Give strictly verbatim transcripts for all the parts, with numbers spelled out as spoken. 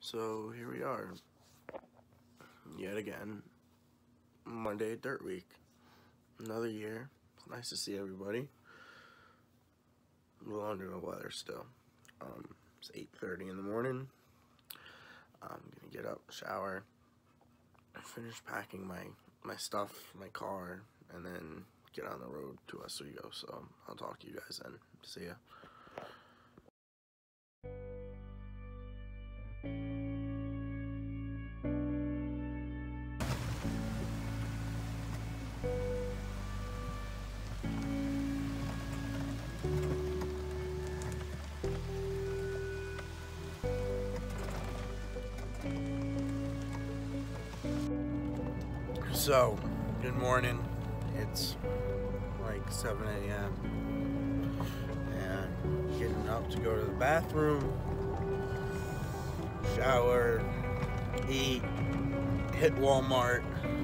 So here we are, yet again, Monday Dirt Week, another year. It's nice to see everybody. A little under the weather still. Um, it's eight thirty in the morning. I'm gonna get up, shower, finish packing my, my stuff, my car, and then get on the road to Oswego. So I'll talk to you guys then. See ya. So, good morning. It's like seven A M and getting up to go to the bathroom, shower, eat, hit Walmart.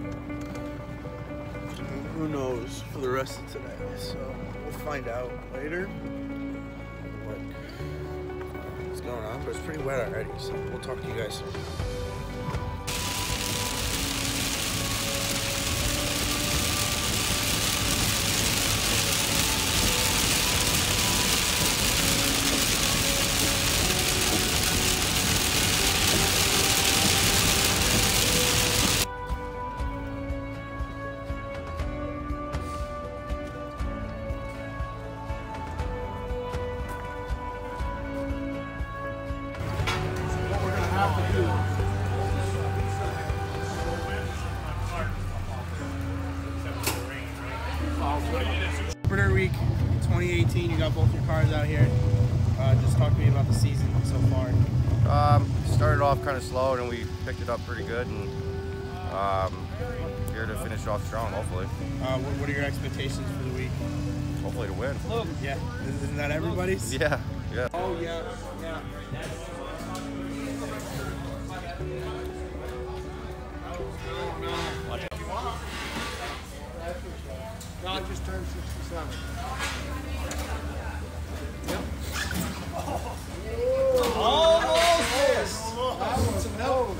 Who knows for the rest of today? So we'll find out later what's going on. But it's pretty wet already, so we'll talk to you guys soon. Dirt Week twenty eighteen, you got both your cars out here. Uh, just talk to me about the season so far. Um, started off kind of slow and we picked it up pretty good, and um, here to finish off strong, hopefully. Uh, what, what are your expectations for the week? Hopefully to win. Yeah, isn't that everybody's? Yeah, yeah. Oh yeah, yeah. Watch out. God just turned sixty-seven. Yep. Oh. Almost this. That was some help.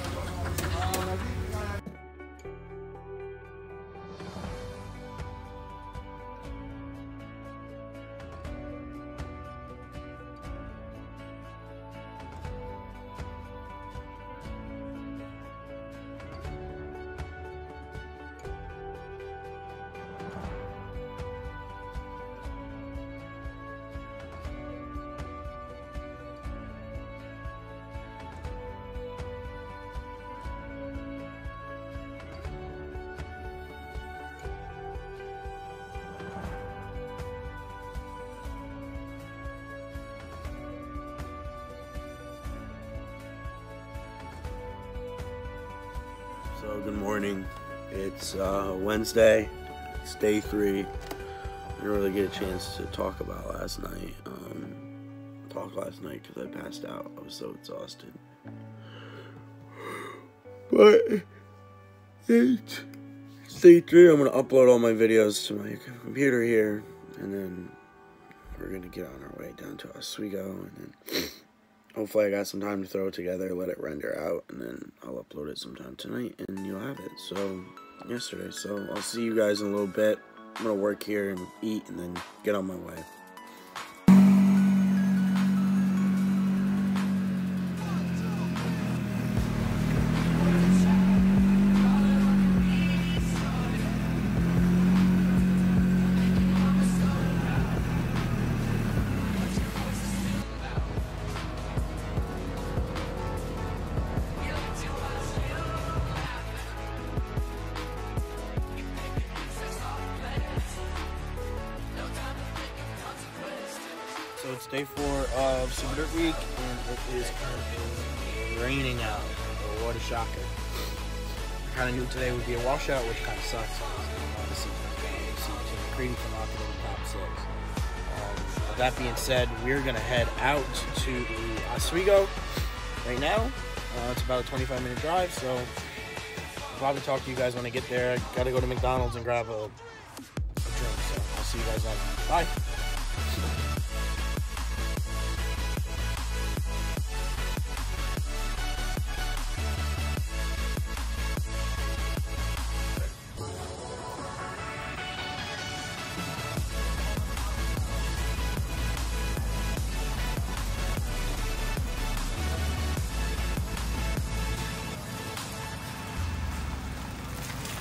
So good morning. It's uh, Wednesday. It's day three. I didn't really get a chance to talk about last night. Um, talk last night because I passed out. I was so exhausted. But it's, it's day three. I'm gonna upload all my videos to my computer here, and then we're gonna get on our way down to Oswego, and then hopefully I got some time to throw it together, let it render out, and then I'll upload it sometime tonight, and you'll have it. So, yesterday. So, I'll see you guys in a little bit. I'm going to work here and eat, and then get on my way. So it's day four of Super Dirt Week, and it is currently raining out. Oh, what a shocker. I kind of knew today would be a washout, which kind of sucks. Obviously, Creedy from Rocket in the top six. Um, with that being said, we're going to head out to Oswego right now. Uh, it's about a twenty-five minute drive, so I'll probably talk to you guys when I get there. I got to go to McDonald's and grab a, a drink, so I'll see you guys then. Bye.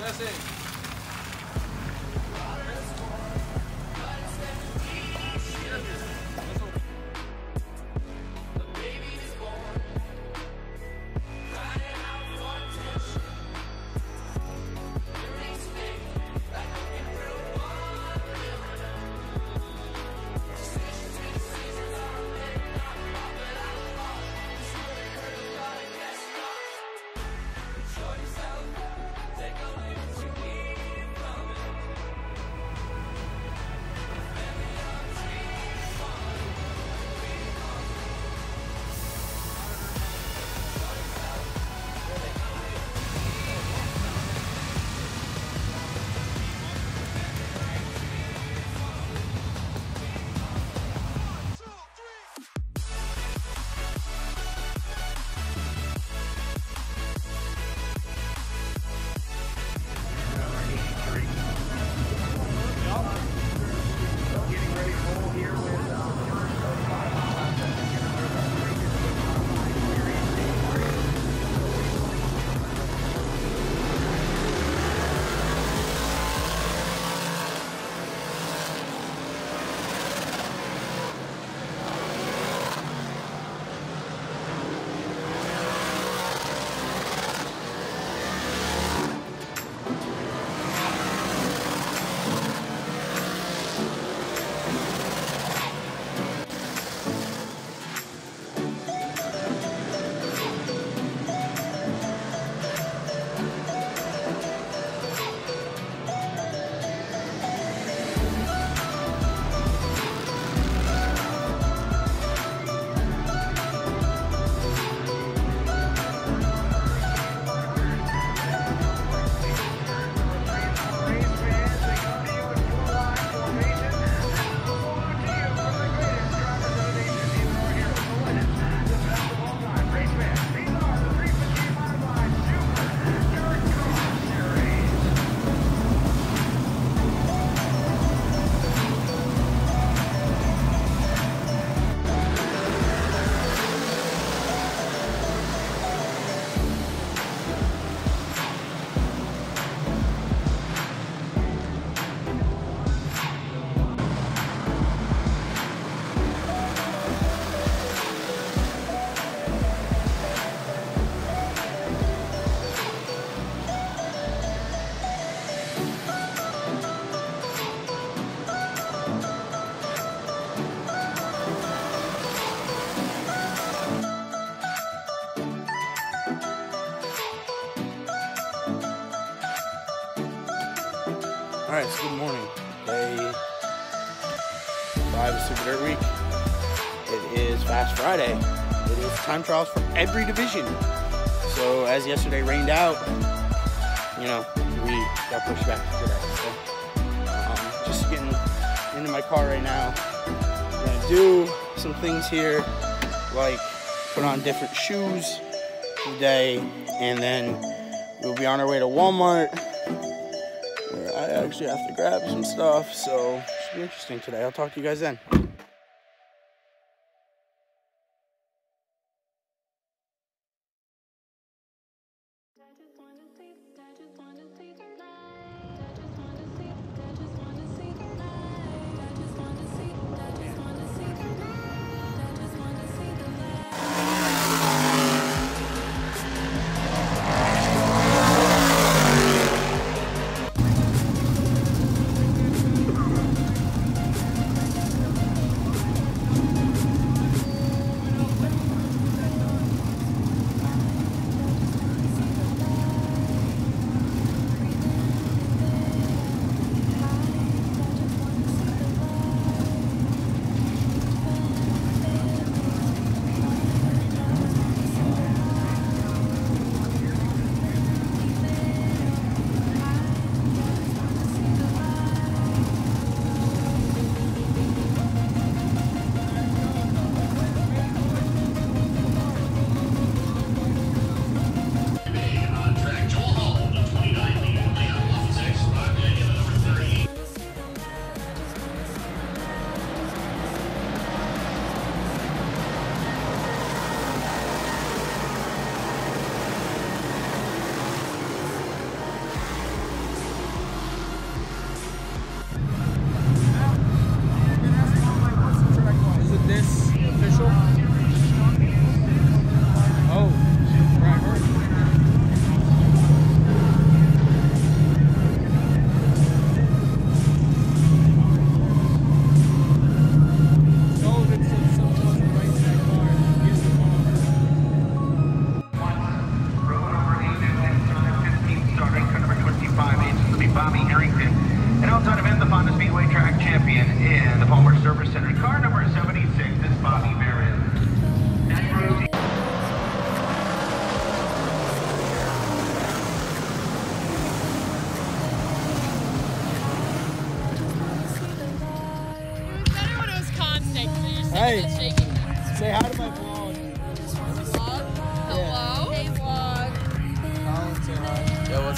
Alright, so good morning. Day five of Super Dirt Week. It is Fast Friday. It is time trials for every division. So as yesterday rained out, you know, we got pushed back to today. So um, just getting into my car right now. I'm gonna do some things here, like put on different shoes today, and then we'll be on our way to Walmart, where I actually have to grab some stuff, so it should be interesting today. I'll talk to you guys then.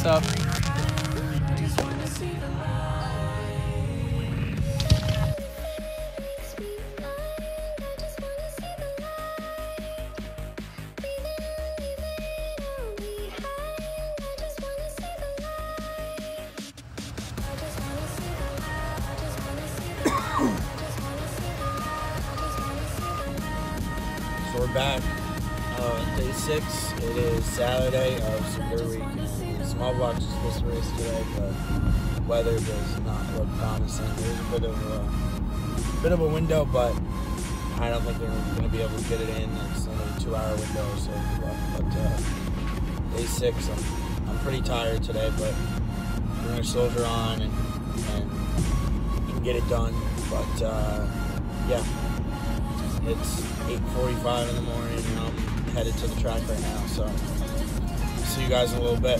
up. So we're back. Uh, day six. It is Saturday of Super Week. Small blocks are supposed to race today, but weather does not look promising. There's a bit of a bit of a window, but I don't think they're going to be able to get it in. It's only a two-hour window, so good luck. But uh, day six, I'm I'm pretty tired today, but we're going to soldier on and and get it done. But uh, yeah. It's eight forty-five in the morning and I'm headed to the track right now, so see you guys in a little bit.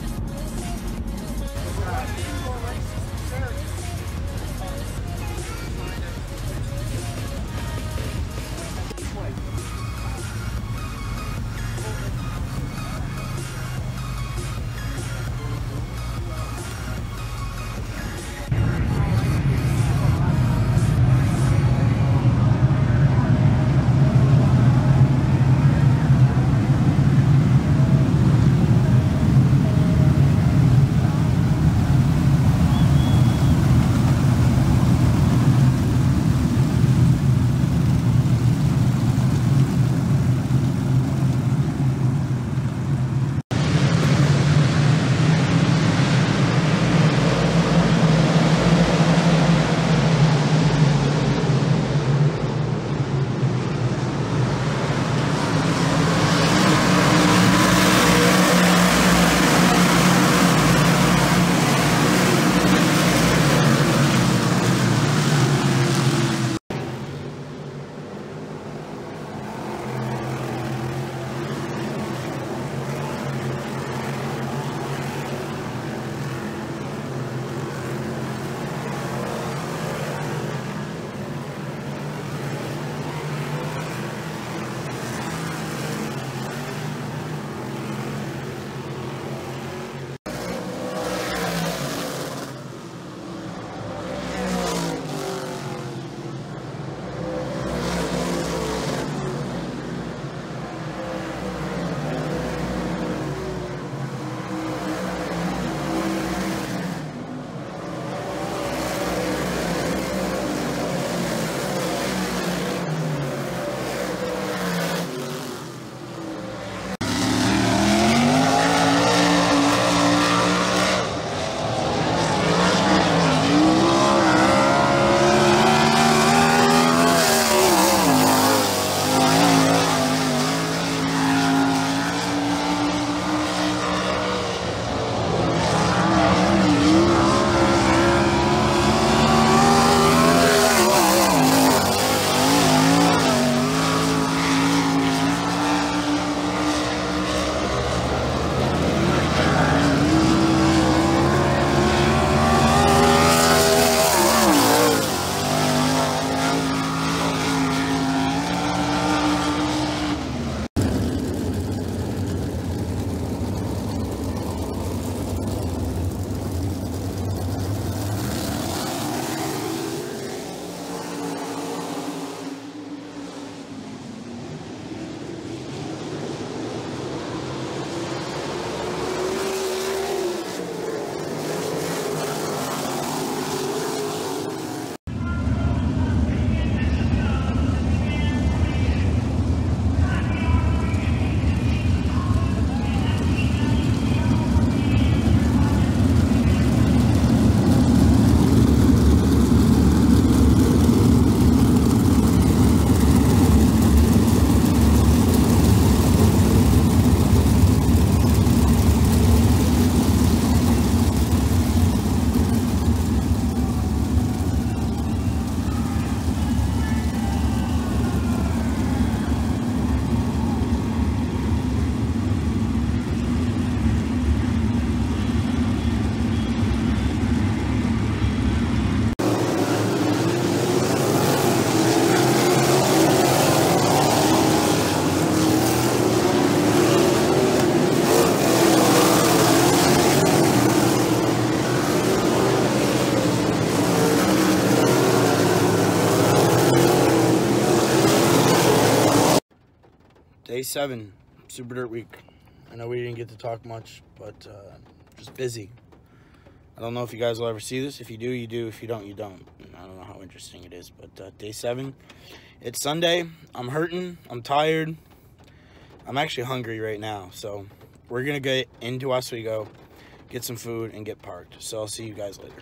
Day seven, Super Dirt Week. I know we didn't get to talk much, but uh, just busy. I don't know if you guys will ever see this. If you do, you do. If you don't, you don't. I don't know how interesting it is, but uh, day seven. It's Sunday. I'm hurting. I'm tired. I'm actually hungry right now, so we're going to get into Oswego, get some food, and get parked. So I'll see you guys later.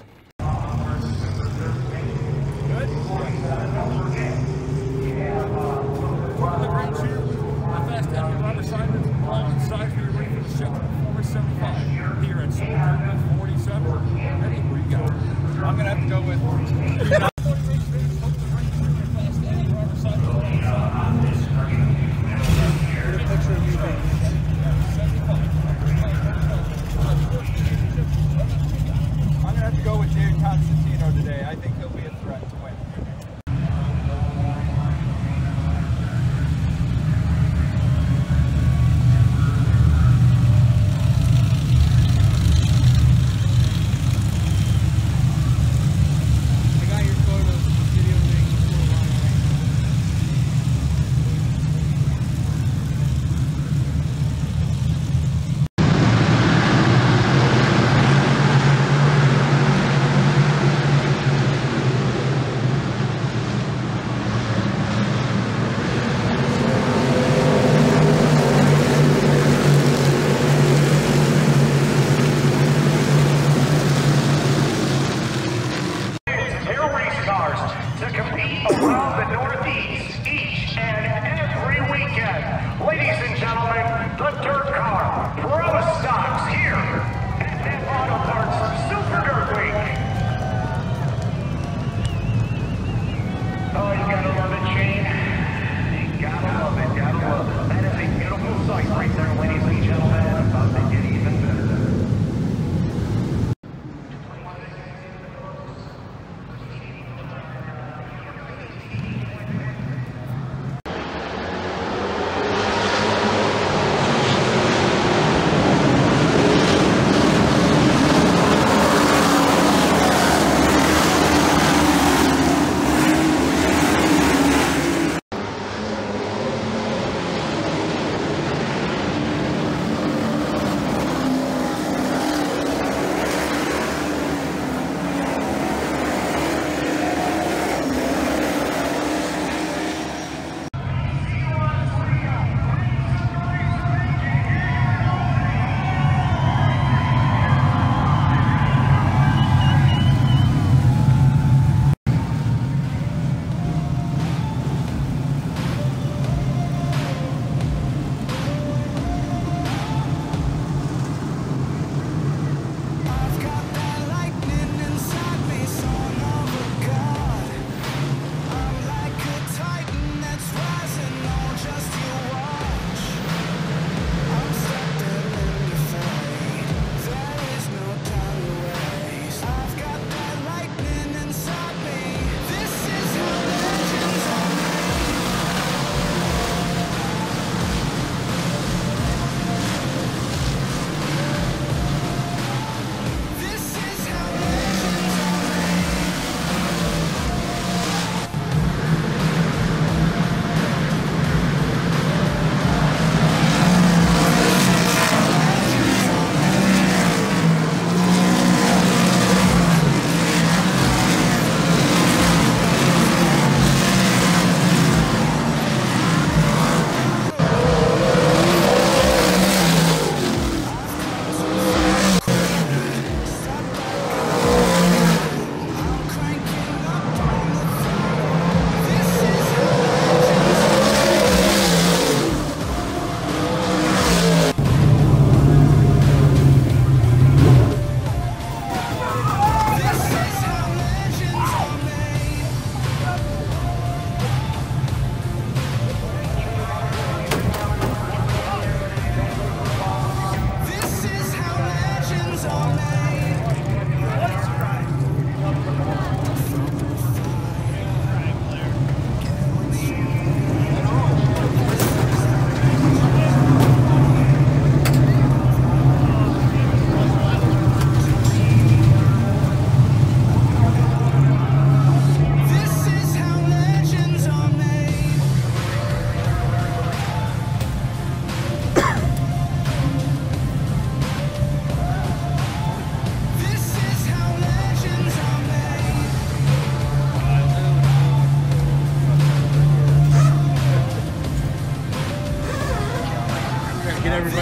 Here at Super forty-seven. Eddie, where you go? I'm going to have to go with... I'm going to have to go with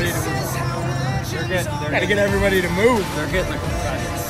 everybody to move. They're getting, they're Gotta getting, get everybody to move. they're getting the confetti.